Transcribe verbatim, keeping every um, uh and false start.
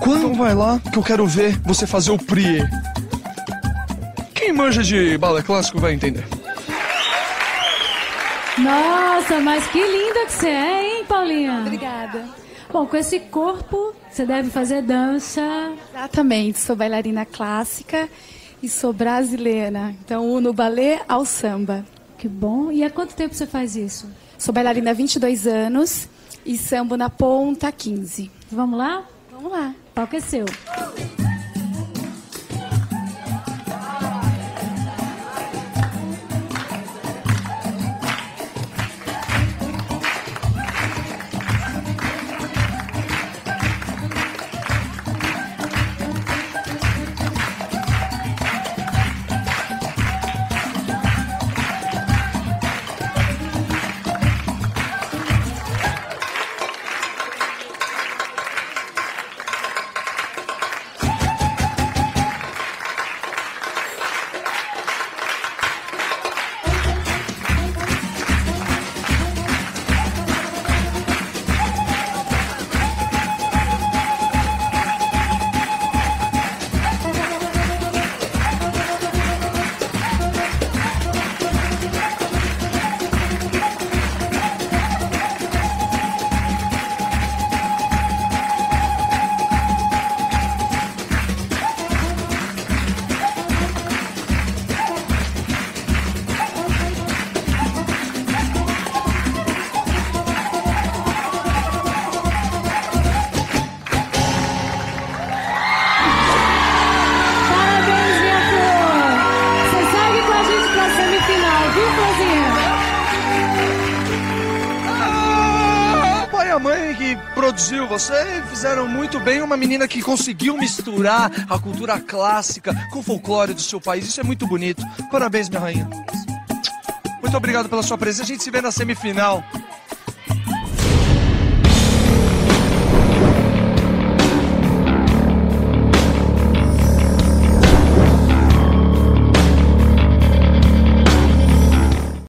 Quando? Então vai lá que eu quero ver você fazer o prie. Quem manja de balé clássico vai entender. Nossa, mas que linda que você é, hein, Paulinha? Obrigada. Bom, com esse corpo, você deve fazer dança. Exatamente, sou bailarina clássica e sou brasileira. Então, uno o balé ao samba. Que bom. E há quanto tempo você faz isso? Sou bailarina há vinte e dois anos e sambo na ponta há quinze. Vamos lá? Vamos lá. O palco é seu. A mãe que produziu você fizeram muito bem, uma menina que conseguiu misturar a cultura clássica com o folclore do seu país. Isso é muito bonito. Parabéns, minha rainha. Muito obrigado pela sua presença. A gente se vê na semifinal.